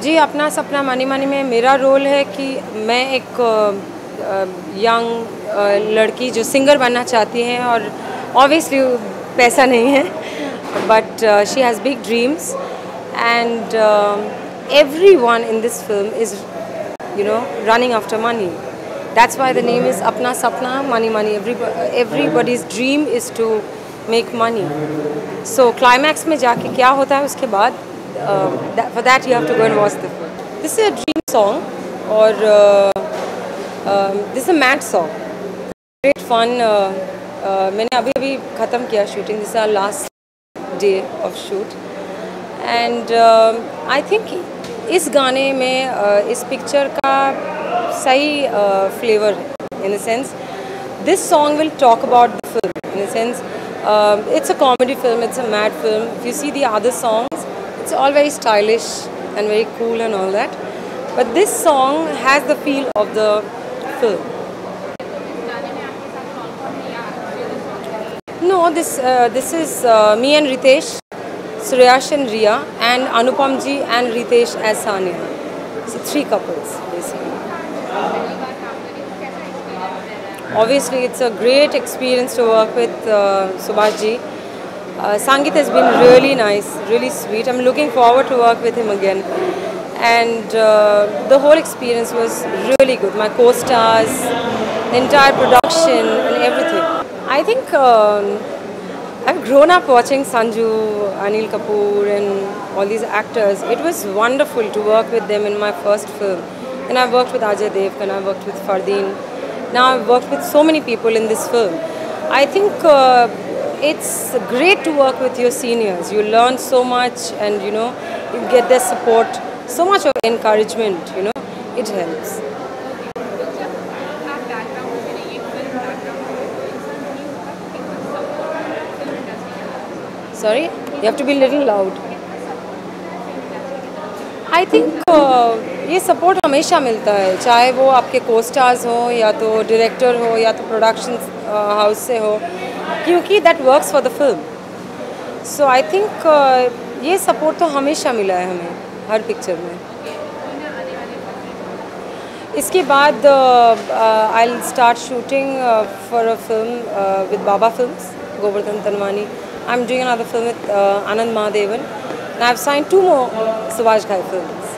जी, अपना सपना money money में मेरा रोल है कि मैं एक यंग लड़की जो सिंगर बनना चाहती है और ऑब्वियसली पैसा नहीं है but she has big dreams and everyone in this film is running after money. That's why the name is Apna Sapna Money Money. Everybody's dream is to make money. So climax में जाके क्या होता है उसके बाद for that you have to go and watch the film. This is a dream song और this is a mad song. Great fun. मैंने अभी ख़त्म किया shooting. This is our last day of shoot. And I think इस गाने में इस picture का सही फ्लेवर है in the sense this song will talk about the film in the sense it's a comedy film, it's a mad film. If you see the other songs it's all very stylish and very cool and all that, but this song has the feel of the film. No, this is me and Ritesh, Suresh and Riya, and Anupam ji and Ritesh as Sania. So 3 couples basically. Obviously, it's a great experience to work with Subhash ji. Sangeet has been really nice, really sweet. I'm looking forward to work with him again. And the whole experience was really good. My co-stars, the entire production and everything. I think I've grown up watching Sanju, Anil Kapoor and all these actors. It was wonderful to work with them in my first film. And I've worked with Ajay Devgan, I've worked with Fardeen. Now I've worked with so many people in this film. I think it's great to work with your seniors. You learn so much and you get their support, so much of encouragement, it helps. Sorry, you have to be a little loud. I think ये support हमेशा मिलता है, चाहे वो आपके को-स्टार्स हो या तो डायरेक्टर हो या तो प्रोडक्शन हाउस से हो, क्योंकि that works for the film. So I think ये सपोर्ट तो हमेशा मिला है हमें हर पिक्चर में. इसके बाद I will start shooting for a film with Baba films, Govardhan Tanwani. I'm doing another film with Anand Mahadevan, and I've signed 2 more Subhash Ghai films.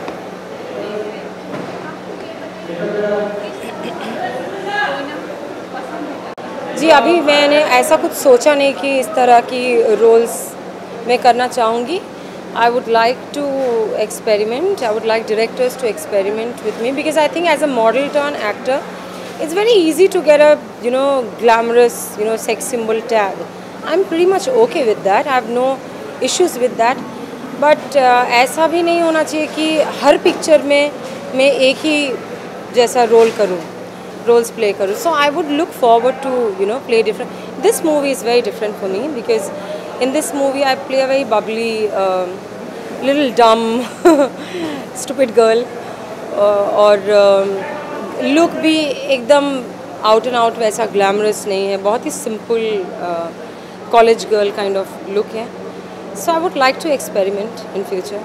जी, अभी मैंने ऐसा कुछ सोचा नहीं कि इस तरह की रोल्स मैं करना चाहूँगी. I would like to experiment. I would like directors to experiment with me because I think as a model turn actor, it's very easy to get a glamorous sex symbol tag. I'm pretty much okay with that. I have no issues with that. But ऐसा भी नहीं होना चाहिए कि हर picture में मैं एक ही जैसा रोल करूँ, roles play करूँ. So I would look forward to play different. This movie is very different for me because in this movie I play a very bubbly, little dumb, stupid girl. और look भी एकदम out and out वैसा glamorous नहीं है, बहुत ही simple college girl kind of look है. So I would like to experiment in future.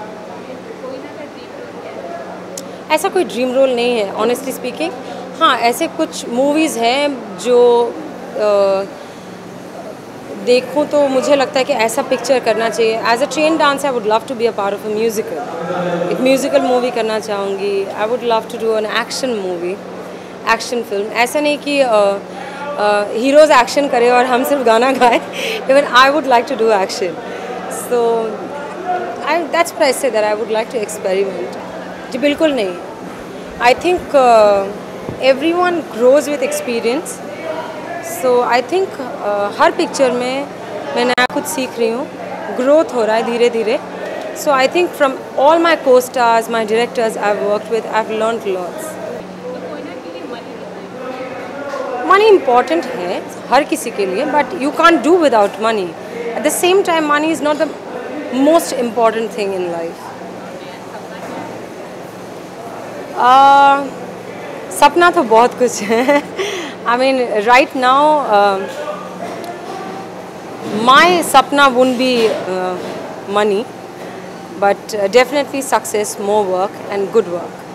ऐसा कोई ड्रीम रोल नहीं है honestly speaking. हाँ, ऐसे कुछ मूवीज़ हैं जो देखूँ तो मुझे लगता है कि ऐसा पिक्चर करना चाहिए. As a train dancer I would love to be a part of a musical. एक म्यूजिकल मूवी करना चाहूँगी. I would love to do an action movie, action film. ऐसा नहीं कि हीरोज़ एक्शन करे और हम सिर्फ गाना गाए. Even I would like to do action. So that's what I say that I would like to experiment. जी बिल्कुल नहीं. I think everyone grows with experience. So I think हर पिक्चर में मैं नया कुछ सीख रही हूँ, ग्रोथ हो रहा है धीरे धीरे. So I think from all my co stars, my directors I have worked with, I have learned lots. Money important है हर किसी के लिए, but you can't do without money. At the same time money is not the most important thing in life. सपना तो बहुत कुछ है. I mean, right now, my sapna wouldn't be money, but definitely success, more work and good work.